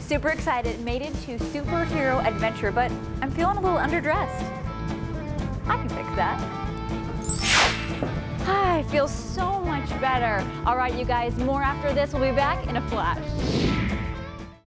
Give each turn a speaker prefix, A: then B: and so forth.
A: Super excited, made it to superhero adventure, but I'm feeling a little underdressed. I can fix that. I feel so much better. All right, you guys, more after this. We'll be back in a flash.